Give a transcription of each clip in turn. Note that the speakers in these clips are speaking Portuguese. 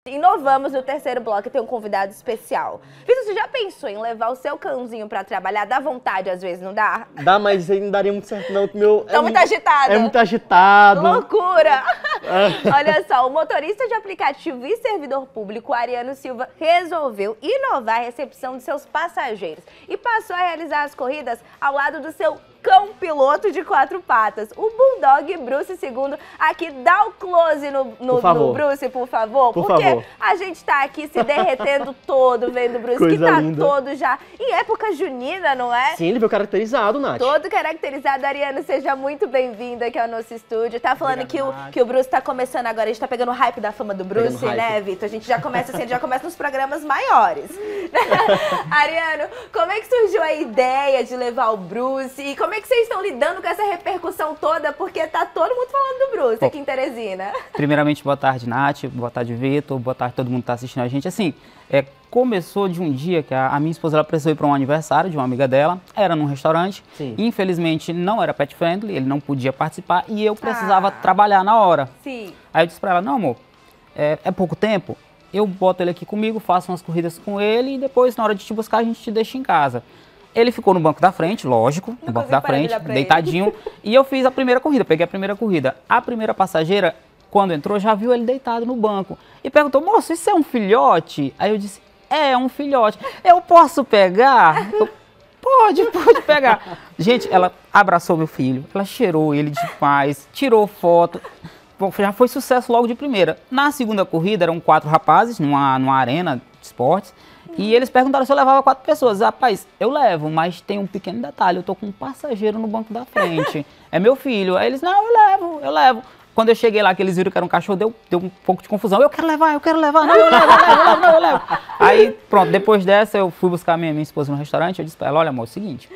Inovamos no terceiro bloco e tem um convidado especial. Vitor, você já pensou em levar o seu cãozinho pra trabalhar? Dá vontade, às vezes, não dá? Dá, mas aí não daria muito certo, não. Meu, Tô muito agitado. É muito agitado. Loucura! Olha só, o motorista de aplicativo e servidor público, Ariano Silva, resolveu inovar a recepção de seus passageiros e passou a realizar as corridas ao lado do seu cão piloto de 4 patas, o Bulldog Bruce II. Aqui, dá o close no Bruce, por favor. Porque a gente tá aqui se derretendo todo vendo o Bruce, que tá todo já em época junina, não é? Sim, ele veio caracterizado, Nath. Todo caracterizado. Ariano, seja muito bem-vindo aqui ao nosso estúdio. Tá falando que o Bruce tá começando agora, a gente tá pegando o hype da fama do Bruce, né, Vitor? A gente já começa assim, já começa nos programas maiores. Ariano, como é que surgiu a ideia de levar o Bruce e como é que vocês estão lidando com essa repercussão toda? Porque tá todo mundo falando do Bruce aqui em Teresina. Primeiramente, boa tarde, Nath. Boa tarde, Vitor. Boa tarde, todo mundo que tá assistindo a gente. Assim, começou de um dia que a minha esposa ela precisou ir para um aniversário de uma amiga dela. Era num restaurante. Sim. Infelizmente, não era pet friendly, ele não podia participar e eu precisava trabalhar na hora. Sim. Aí eu disse para ela, não, amor, é pouco tempo. Eu boto ele aqui comigo, faço umas corridas com ele e depois, na hora de te buscar, a gente te deixa em casa. Ele ficou no banco da frente, lógico, no banco da frente, deitadinho. E eu fiz a primeira corrida, peguei a primeira corrida. A primeira passageira, quando entrou, já viu ele deitado no banco. E perguntou, moço, isso é um filhote? Aí eu disse, é um filhote. Eu posso pegar? Pode pegar. Gente, ela abraçou meu filho, ela cheirou ele demais, tirou foto. Já foi sucesso logo de primeira. Na segunda corrida, eram 4 rapazes, numa arena de esportes. E eles perguntaram se eu levava 4 pessoas. Rapaz, eu levo, mas tem um pequeno detalhe. Eu tô com um passageiro no banco da frente. É meu filho. Aí eles, não, eu levo. Quando eu cheguei lá, que eles viram que era um cachorro, deu um pouco de confusão. Eu quero levar. Não, eu levo. Aí, pronto, depois dessa, eu fui buscar minha esposa no restaurante. Eu disse pra ela, olha, amor, é o seguinte.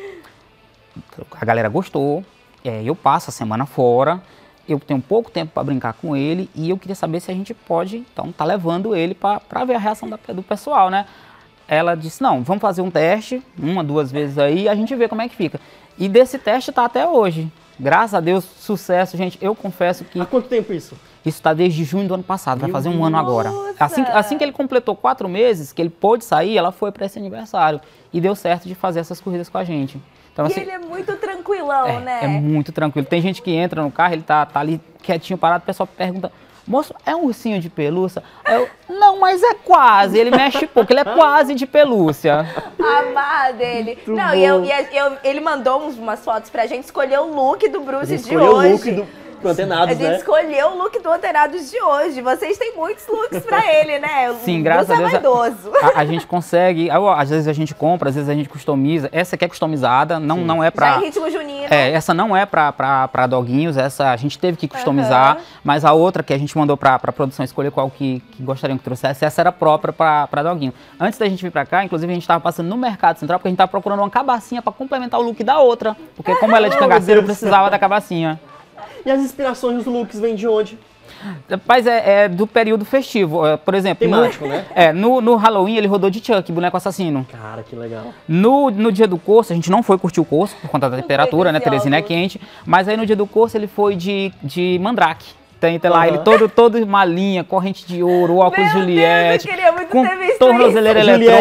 A galera gostou. Eu passo a semana fora. Eu tenho pouco tempo para brincar com ele. E eu queria saber se a gente pode, então, tá levando ele pra ver a reação do pessoal, né? Ela disse, não, vamos fazer um teste, 1, 2 vezes aí, e a gente vê como é que fica. E desse teste tá até hoje. Graças a Deus, sucesso, gente. Eu confesso que... Há quanto tempo isso? Isso tá desde junho do ano passado, vai fazer um ano agora. Assim que ele completou 4 meses, que ele pôde sair, ela foi para esse aniversário. E deu certo de fazer essas corridas com a gente. Então, assim, ele é muito tranquilão, né? É muito tranquilo. Tem gente que entra no carro, ele tá ali quietinho, parado, o pessoal pergunta... Moço, é um ursinho de pelúcia? Não, mas é quase. Ele mexe pouco, ele é quase de pelúcia. A barra dele. Muito não, ele mandou umas fotos pra gente escolher o look do Bruce de hoje. O look do Antenados, a gente escolheu o look do Antenados de hoje. Vocês têm muitos looks pra ele, né? Sim, graças a Deus. A gente consegue, às vezes a gente compra, às vezes a gente customiza. Essa aqui é customizada, não é pra... Já é ritmo junino. Essa não é pra doguinhos, essa a gente teve que customizar. Mas a outra que a gente mandou pra produção escolher qual que gostariam que trouxesse, essa era própria pra doguinho. Antes da gente vir pra cá, inclusive a gente tava passando no Mercado Central, porque a gente tava procurando uma cabacinha pra complementar o look da outra. Porque como ela é de cangaceiro, eu precisava da cabacinha. E as inspirações dos looks vêm de onde? Rapaz, é do período festivo. Por exemplo, temático, né? No Halloween ele rodou de Chuck, boneco assassino. Cara, que legal. No dia do curso, a gente não foi curtir o curso, por conta da temperatura, né? Teresina é quente. Mas aí no dia do curso ele foi de Mandrake. Tem lá ele todo malinha, corrente de ouro, óculos Juliette, com tornozeleira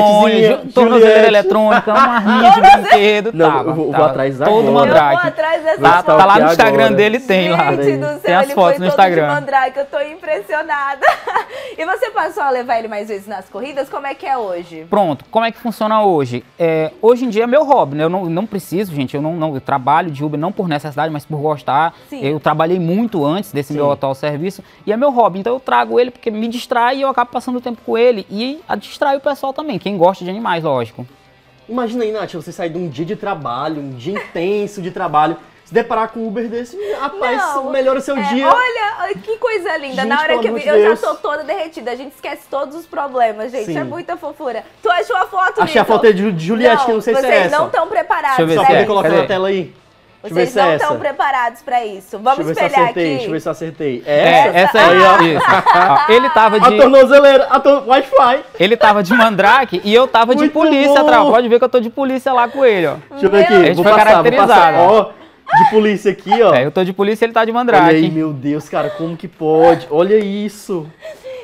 eletrônica, uma arminha de brinquedo, vou atrás da todo Mandrake. Tá lá no Instagram dele, tem lá. Tem as fotos no Instagram. De Mandrake, eu tô impressionada. E você passou a levar ele mais vezes nas corridas? Como é que é hoje? Pronto, como é que funciona hoje? Hoje em dia é meu hobby, né? Eu não preciso, gente, eu trabalho de Uber não por necessidade, mas por gostar. Sim. Eu trabalhei muito antes desse meu atual serviço e é meu hobby, então eu trago ele porque me distrai e eu acabo passando o tempo com ele e distrai o pessoal também, quem gosta de animais, lógico. Imagina aí, Nath, você sair de um dia de trabalho, um dia intenso de trabalho, se deparar com um Uber desse, rapaz, melhora o seu dia. Olha, que coisa linda, gente, na hora que eu já tô toda derretida, a gente esquece todos os problemas, gente, é muita fofura. Tu achou a foto, Achei a foto de Juliette, que eu não sei se é essa. Vocês não estão preparados. Deixa eu ver só poder colocar na tela aí. Vocês não estão preparados pra isso. Vamos espelhar aqui. Deixa eu ver se eu acertei. Essa aí, ó. Ele tava de... A tornozeleira, Wi-Fi. Ele tava de Mandrake e eu tava de polícia atrás. Pode ver que eu tô de polícia lá com ele, ó. Deixa eu ver aqui. A gente foi caracterizado. Ó, de polícia aqui, ó. Eu tô de polícia e ele tá de Mandrake. Olha aí, meu Deus, cara, como que pode? Olha isso.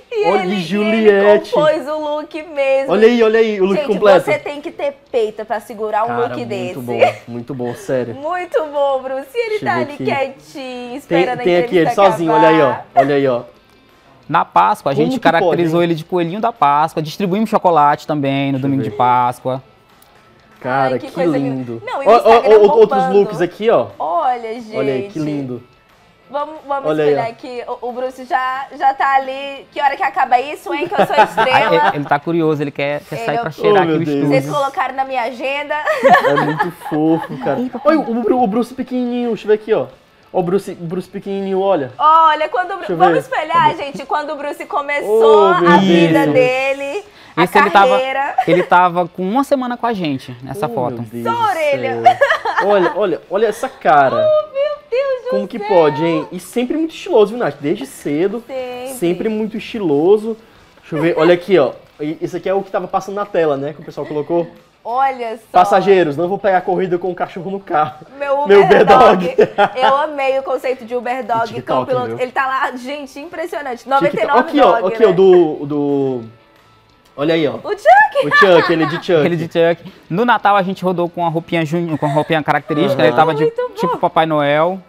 E Olha, ele Juliette. compôs o look mesmo. Olha aí, o look Gente, completo. você tem que ter peito pra segurar um look desse. Muito bom, sério. Muito bom, Bruce. E ele tá ali aqui. quietinho, esperando a Tem aqui ele entrevista sozinho, acabar. olha aí, ó. Na Páscoa, a Como gente que caracterizou pode, ele de coelhinho da Páscoa, distribuímos chocolate também no domingo de Páscoa. Cara, Ai, que coisa lindo. Não, e o Instagram Outros bombando. looks aqui, ó. Olha, gente. Olha aí, que lindo. Vamos Olha aí, espelhar ó. aqui. O Bruce já tá ali. Que hora que acaba isso, hein? Que eu sou estrela. Ele tá curioso, ele quer sair é pra cheirar Oh, aqui o meu Deus. estúdio. Vocês colocaram na minha agenda. É muito fofo, cara. Olha o Bruce pequenininho, deixa eu ver aqui, ó. Ó o Bruce pequenininho, olha. Olha, quando o Bruce... Deixa eu ver. Vamos espelhar, gente, quando o Bruce começou Oh, meu a vida Deus. dele, a Esse carreira. ele tava com uma semana com a gente nessa Oh, foto. meu Deus Só do a orelha. céu. Olha essa cara. Meu Deus do Como que céu. pode, hein? E sempre muito estiloso, viu, Nath? Desde cedo. Sempre. Muito estiloso. Deixa eu ver. Olha aqui, ó. Esse aqui é o que tava passando na tela, né? Que o pessoal colocou. Olha só. Passageiros, não vou pegar a corrida com o cachorro no carro. Meu Meu Uber Dog. Dog. Eu amei o conceito de Uber Dog. TikTok, Com o piloto. viu? Ele tá lá, gente, impressionante. 99 Aqui, Dog, ó. Aqui, né? ó, do... Olha aí, ó. O Chuck. O Chuck, ele de Chuck. Aquele de Chuck. No Natal a gente rodou com a roupinha com a roupinha característica, Uhum. ele tava de Muito bom. tipo Papai Noel.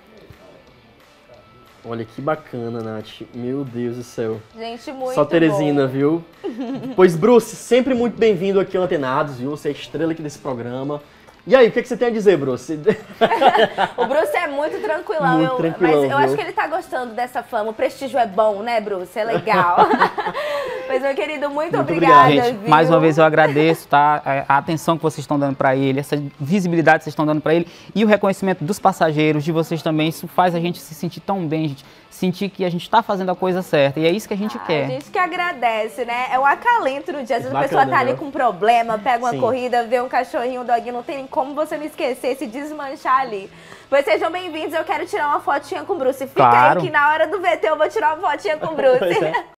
Olha que bacana, Nath. Meu Deus do céu. Gente, muito Só Teresina, bom. viu? Pois, Bruce, sempre muito bem-vindo aqui ao Antenados, viu? Você é a estrela aqui desse programa. E aí, o que você tem a dizer, Bruce? O Bruce é muito tranquilão, Muito tranquilão, mas eu viu? acho que ele tá gostando dessa fama. O prestígio é bom, né, Bruce? É legal. Mas, meu querido, muito obrigada, obrigado. Gente, viu? mais uma vez eu agradeço, tá? A atenção que vocês estão dando pra ele, essa visibilidade que vocês estão dando pra ele e o reconhecimento dos passageiros, de vocês também. Isso faz a gente se sentir tão bem, gente. Sentir que a gente tá fazendo a coisa certa. E é isso que a gente A quer. gente que agradece, né? É um acalento no dia. Às vezes a Bacana, pessoa tá ali viu? com um problema, pega uma Sim. corrida, vê um cachorrinho, um doguinho, não tem nem como você não esquecer, se desmanchar ali. Pois sejam bem-vindos, eu quero tirar uma fotinha com o Bruce. Fica Claro. aí que na hora do VT eu vou tirar uma fotinha com o Bruce. Pois é.